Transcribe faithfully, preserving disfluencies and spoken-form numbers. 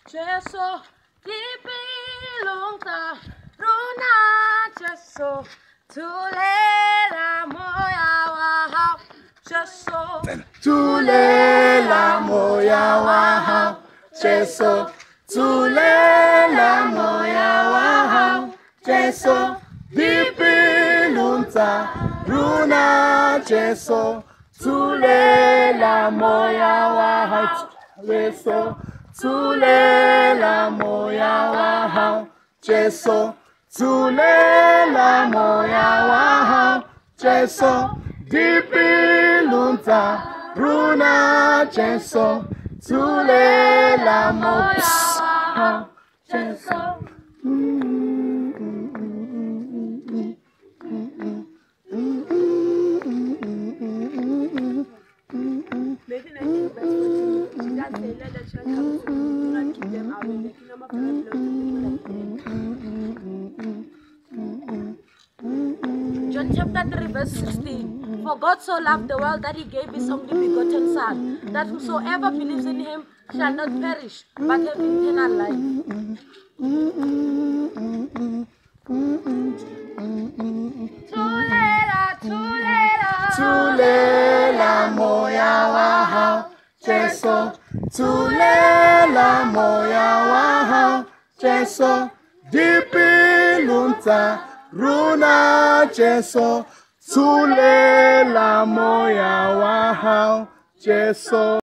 Jesu, dipilungta, runa Jesu, tulela moya wahau. Jesu, tulela moya wahau. Jesu, tulela moya wahau. Jesu, dipilungta, runa Jesu, tulela moya wahau. Jesu, tulela moya wahau. Jesu, tulela moya wahau. Jesu, dipilunta, runa Jesu, tulela moya wahau. Jesu. John chapter three verse sixteen. For God so loved the world that he gave his only begotten Son, that whosoever believes in him shall not perish, but have eternal life. Tulela, tulela, tulela moya wahau. Jesu, tulela moya wahau. Jesu, dipilunta, runa Jesu, tulela moya wahau. Jesu.